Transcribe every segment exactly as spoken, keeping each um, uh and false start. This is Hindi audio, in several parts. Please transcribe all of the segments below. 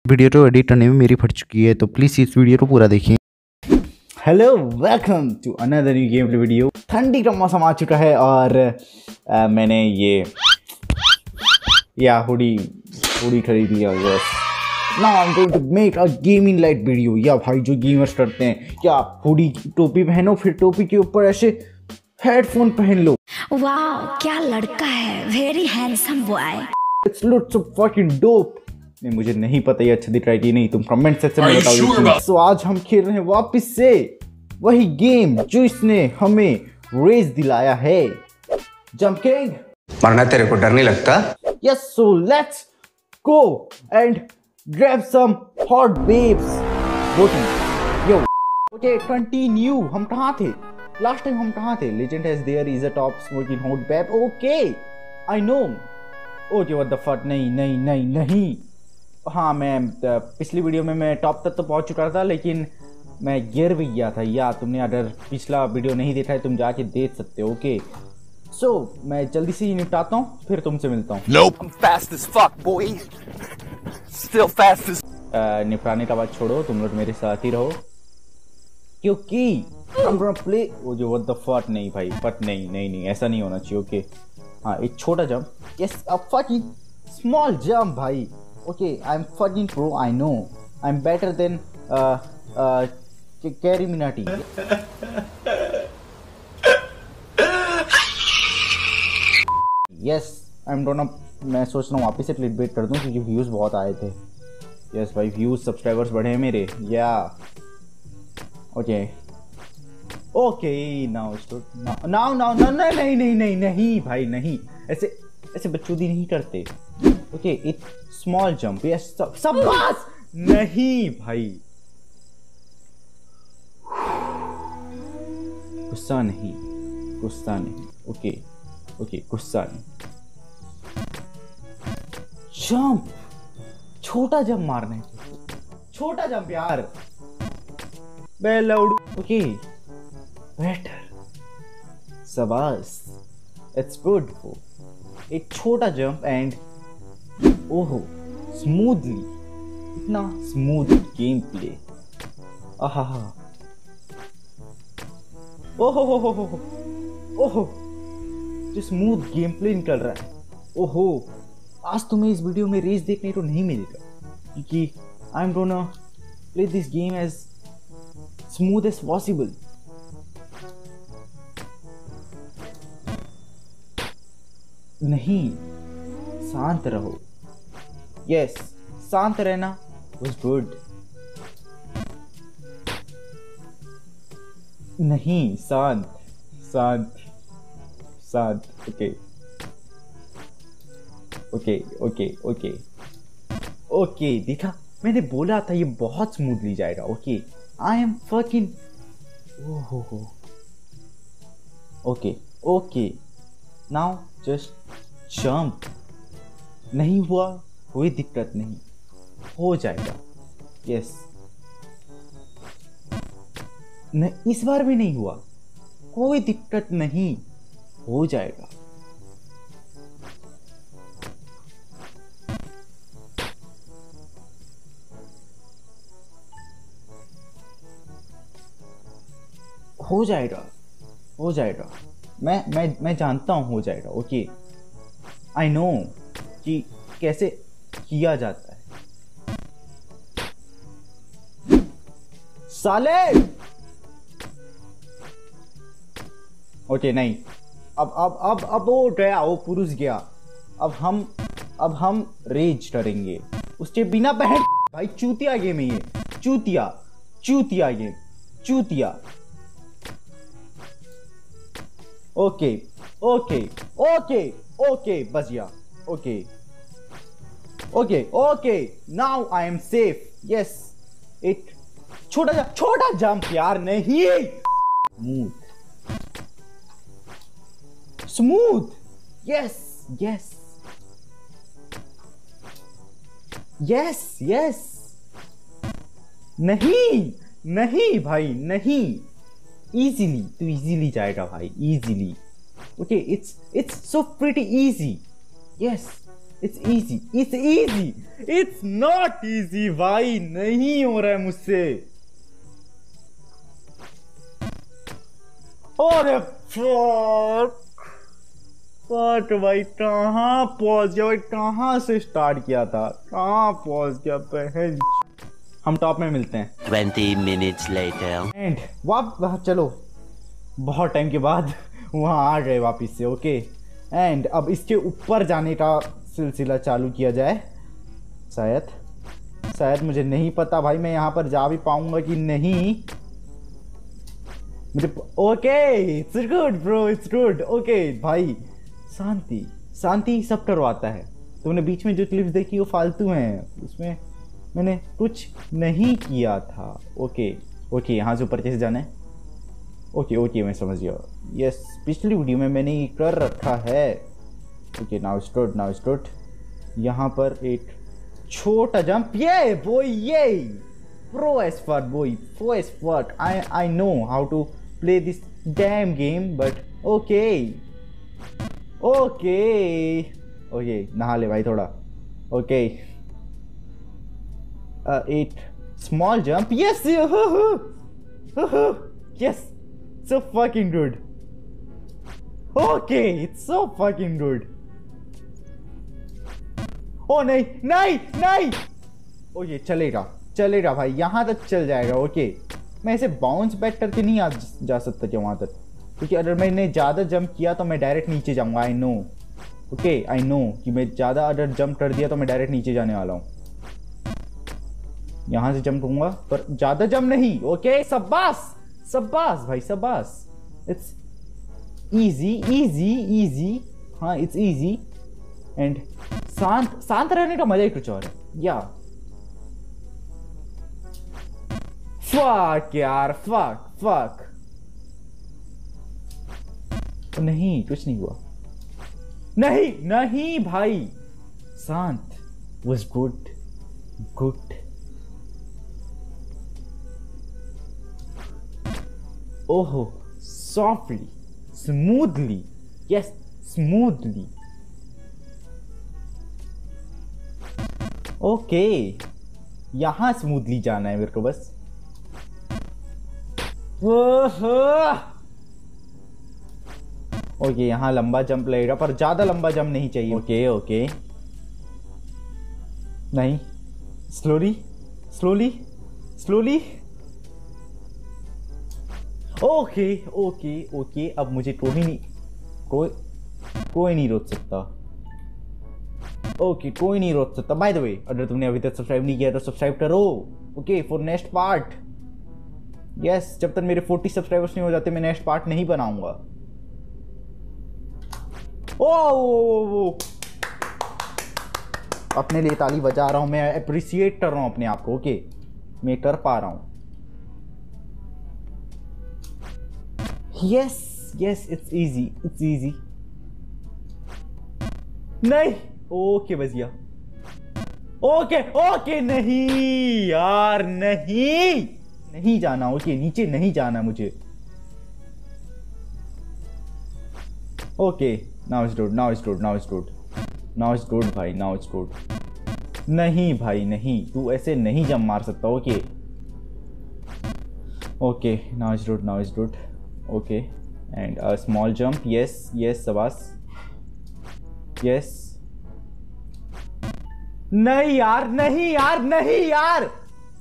वीडियो तो एडिट करने में मेरी फट चुकी है, तो प्लीज़ इस वीडियो को पूरा देखिए। Hello, welcome to another new game play video. ठंडी का मौसम आ चुका है और आ, मैंने ये या हुडी हुडी खरीद लिया। Yes, now I am going to make a gaming light video. या भाई जो गेमर्स करते हैं, क्या हुडी टोपी पहनो, फिर टोपी के ऊपर ऐसे हेडफोन पहन लो। वाह, क्या लड़का है, very handsome boy. It's looks so fucking dope. नहीं, मुझे नहीं पता ये अच्छा दिख रहा है कि नहीं, तुम कमेंट सेक्शन में बताओ। सो आज हम खेल रहे हैं वापस से वही गेम जो इसने हमें रेस दिलाया है, जंप किंग। मरना तेरे को डर नहीं लगता? Yes, so let's go and grab some hot babes. Yo okay, continue. हम कहाँ थे लास्ट टाइम? हम कहाँ थे? Legend has there is a top smoking hot babe. Okay, I know. Okay, what the fuck. नहीं नहीं नहीं नहीं। हाँ, मैं पिछली वीडियो में मैं टॉप तक तो पहुंच चुका था, लेकिन मैं गिर भी गया था। या तुमने अगर पिछला वीडियो नहीं देखा है तुम जाके देख सकते हो। ओके, सो so, मैं जल्दी से ही निपटाता हूँ, फिर तुमसे मिलता हूँ। Nope. I'm fast as fuck, boy. Still fast as. निपटाने का बात छोड़ो, तुम लोग मेरे साथ ही रहो, क्योंकि I'm gonna play। वो जो what the fuck। नहीं भाई, बट नहीं नहीं नहीं ऐसा नहीं होना चाहिए। ओके, हाँ, एक छोटा jump. Yes, a fucking small jump भाई। Okay, I am fucking pro, I know. I am better than Carry Minati. Yes, I am don't know. मैं सोच रहा हूँ वापस से क्लिकबेट कर दूँ, क्योंकि व्यूज़ बहुत आए थे। यस भाई, व्यूज़ सब्सक्राइबर्स बढ़े हैं मेरे। या okay okay, now start. Now now now नहीं नहीं नहीं नहीं भाई, नहीं। ऐसे ऐसे बच्चों-दी नहीं करते। Okay, it small jump. Yes, शाबाश। नहीं भाई, गुस्सा नहीं, गुस्सा नहीं। ओके ओके, गुस्सा नहीं। जंप, छोटा जंप मारना है, छोटा जंप यार। बेलौड़ू। ओके, बेटर, शाबाश, इट्स गुड। एक छोटा जंप एंड ओहो, स्मूथली, इतना स्मूथ गेम प्ले। आहा हा, ओहो हो हो हो, ओहो, जो स्मूथ गेम प्ले निकल रहा है। ओहो, आज तुम्हें इस वीडियो में रेस देखने को नहीं मिलेगा, क्योंकि I am gonna play this game as smooth as possible. नहीं, शांत रहो। यस, शांत रहना was good। नहीं, शांत शांत शांत। Okay okay okay okay okay, देखा, मैंने बोला था ये बहुत स्मूथली जाएगा। ओके, आई एम फकिंग ओहो हो। Okay okay, now just jump. नहीं हुआ, कोई दिक्कत नहीं, हो जाएगा। यस, नहीं, इस बार भी नहीं हुआ, कोई दिक्कत नहीं, हो जाएगा। हो जाएगा, हो जाएगा। मैं मैं मैं जानता हूं हो जाएगा। ओके, आई नो कि कैसे किया जाता है। साले। ओके, नहीं, अब अब अब अब वो गया, वो पुरुष गया। अब हम अब हम रेज करेंगे उसके बिना। बहन भाई, चूतिया गेम है ये, चूतिया चूतिया गेम, चूतिया। ओके ओके ओके ओके, बच गया। Okay okay okay, now I am safe. Yes, एक छोटा जंप, छोटा जंप यार। नहीं, smooth smooth. Yes yes yes yes. नहीं नहीं भाई, नहीं। इजीली, तू इजीली जाएगा भाई, easily. Okay, it's it's so pretty easy. Yes, it's easy, it's easy, it's not easy भाई, नहीं हो रहा है मुझसे। अरे फक भाई, कहाँ पहुंच गया भाई, कहाँ से स्टार्ट किया था, कहाँ पहुंच गया बहन। हम टॉप में मिलते हैं। ट्वेंटी मिनट्स लेटर एंड वाप चलो, बहुत टाइम के बाद वहाँ आ गए वापिस से। ओके एंड अब इसके ऊपर जाने का सिलसिला चालू किया जाए। शायद शायद मुझे नहीं पता भाई, मैं यहाँ पर जा भी पाऊंगा कि नहीं मुझे। Okay it's good bro, it's good. Okay भाई, शांति शांति सब करवाता है। तुमने बीच में जो क्लिप्स देखी वो फालतू हैं, उसमें मैंने कुछ नहीं किया था। ओके ओके, यहाँ से ऊपर कैसे जाना है? ओके ओके, मैं समझ गया। यस, पिछली वीडियो में मैंने ये कर रखा है। Okay now start, now start. यहाँ पर एक छोटा जंप, ये बॉय, ये pro expert boy, pro expert. I I know how to play this damn game, but okay okay okay, नहा ले भाई थोड़ा। ओके एक small jump, yes yes, so fucking good. Okay, it's so fucking good. ओ नहीं नहीं नहीं, ओके चलेगा चलेगा भाई, यहाँ तक चल जाएगा। ओके मैं इसे बाउंस बैक करके नहीं आ जा सकता क्या वहाँ तक, क्योंकि अगर मैंने ज़्यादा जंप किया तो मैं डायरेक्ट नीचे जाऊँगा। I know, okay I know कि मैं ज़्यादा अगर जंप कर दिया तो मैं डायरेक्ट नीचे जाने वाला हूँ। यहाँ से जंप करूँगा पर ज़्यादा जंप नहीं। ओके शाबाश शाबाश भाई शाबाश, इट्स इजी इजी इजी। हाँ इट्स इजी एंड शांत शांत रहने का मजा ही कुछ और है। या फक यार, फक फक, नहीं कुछ नहीं हुआ, नहीं नहीं भाई, शांत was good good। ओहो, softly smoothly, yes smoothly. Okay यहां स्मूथली जाना है मेरे को बस। ओके यहां लंबा जंप लगेगा पर ज्यादा लंबा जंप नहीं चाहिए। ओके ओके, नहीं, slowly slowly slowly. Okay okay okay, अब मुझे कोई नहीं कोई कोई नहीं रोक सकता। ओके कोई नहीं रोक सकता। बाय द वे, अगर तुमने अभी तक सब्सक्राइब नहीं किया तो सब्सक्राइब करो। Okay for next part. Yes, जब तक मेरे चालीस सब्सक्राइबर्स नहीं हो जाते मैं नेक्स्ट पार्ट नहीं बनाऊंगा। ओ अपने लिए ताली बजा रहा हूं मैं, अप्रिशिएट कर रहा हूं अपने आप को। ओके मैं कर पा रहा हूं। Yes yes, it's easy it's easy. नहीं, ओके बच गया। ओके ओके, नहीं यार नहीं नहीं जाना। ओके नीचे नहीं जाना मुझे। Okay now it's good, now it's good, now it's good, now it's good भाई, नाउ इट्स गुड। नहीं भाई नहीं, तू ऐसे नहीं जंप मार सकता। Okay okay now it's good, now it's good. Okay and a small jump, yes yes शाबाश, यस। नहीं यार नहीं यार नहीं यार,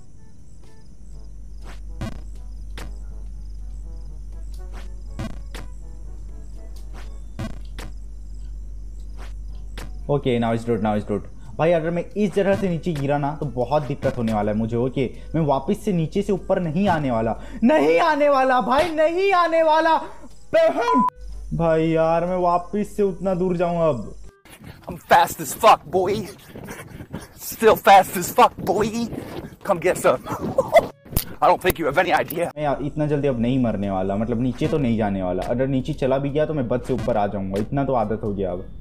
okay now it's good, now it's good. भाई अगर मैं इस जगह से नीचे गिरा ना तो बहुत दिक्कत होने वाला है मुझे। ओके मैं वापस से नीचे से ऊपर नहीं आने वाला, नहीं आने वाला भाई, नहीं आने वाला बहन। भाई यार मैं वापस से उतना दूर जाऊंगा अब। I'm fast as fuck, boy. Still fast as fuck, boy. Come get some. I don't think you have any idea. मैं इतना जल्दी अब नहीं मरने वाला, मतलब नीचे तो नहीं जाने वाला। अगर नीचे चला भी गया तो मैं बच से ऊपर आ जाऊंगा, इतना तो आदत हो गया अब।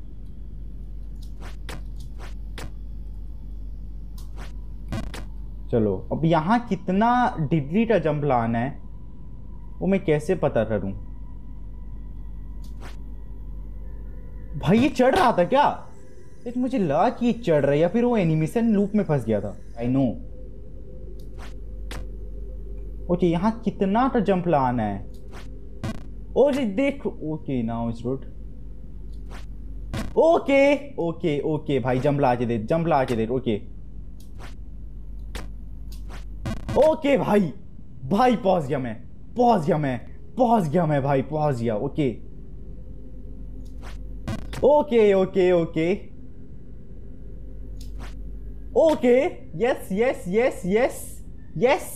चलो अब यहाँ कितना डिग्री का जंप लाना है वो मैं कैसे पता करूं? भाई ये चढ़ रहा था क्या? देख मुझे लगा कि ये चढ़ रहा है या फिर वो एनिमेशन लूप में फंस गया था। आई नो। ओके यहाँ कितना तो जंप लाना है। ओके देख, ओके नाउ इस रोड। ओके ओके ओके भाई जंप ला के दे, जंप ला के दे। ओके ओके भाई, भाई पहुंच गया मैं, पहुंच गया मैं, पहुंच गया मैं भाई, पहुंच गया। Okay okay okay okay okay yes yes yes yes yes.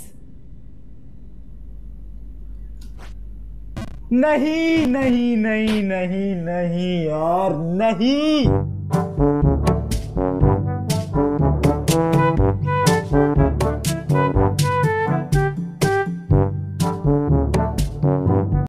नहीं नहीं नहीं नहीं नहीं यार नहीं।